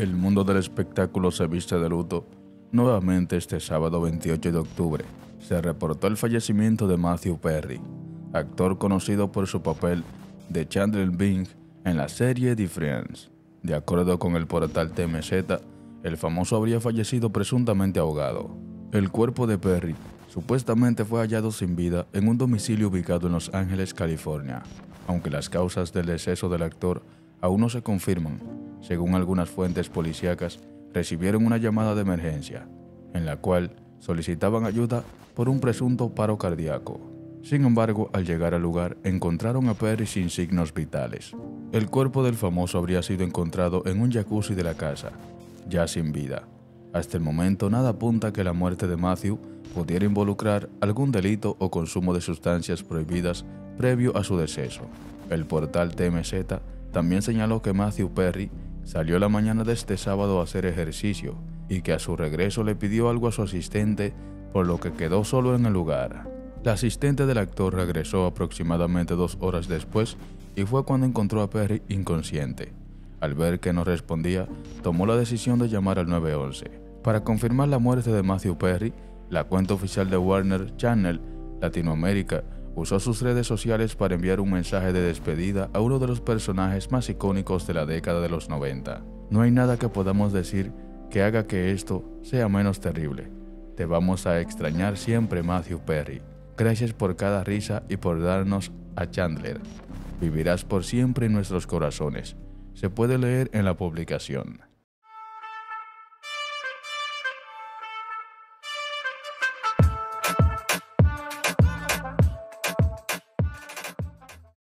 El mundo del espectáculo se viste de luto. Nuevamente este sábado 28 de octubre se reportó el fallecimiento de Matthew Perry, actor conocido por su papel de Chandler Bing en la serie The Friends. De acuerdo con el portal TMZ, el famoso habría fallecido presuntamente ahogado. El cuerpo de Perry supuestamente fue hallado sin vida en un domicilio ubicado en Los Ángeles, California, aunque las causas del deceso del actor aún no se confirman. Según algunas fuentes policíacas, recibieron una llamada de emergencia, en la cual solicitaban ayuda por un presunto paro cardíaco. Sin embargo, al llegar al lugar, encontraron a Perry sin signos vitales. El cuerpo del famoso habría sido encontrado en un jacuzzi de la casa, ya sin vida. Hasta el momento, nada apunta a que la muerte de Matthew pudiera involucrar algún delito o consumo de sustancias prohibidas previo a su deceso. El portal TMZ también señaló que Matthew Perry salió la mañana de este sábado a hacer ejercicio y que a su regreso le pidió algo a su asistente, por lo que quedó solo en el lugar. La asistente del actor regresó aproximadamente 2 horas después y fue cuando encontró a Perry inconsciente. Al ver que no respondía, tomó la decisión de llamar al 911. Para confirmar la muerte de Matthew Perry, la cuenta oficial de Warner Channel Latinoamérica usó sus redes sociales para enviar un mensaje de despedida a uno de los personajes más icónicos de la década de los 90. No hay nada que podamos decir que haga que esto sea menos terrible. Te vamos a extrañar siempre, Matthew Perry. Gracias por cada risa y por darnos a Chandler. Vivirás por siempre en nuestros corazones. Se puede leer en la publicación.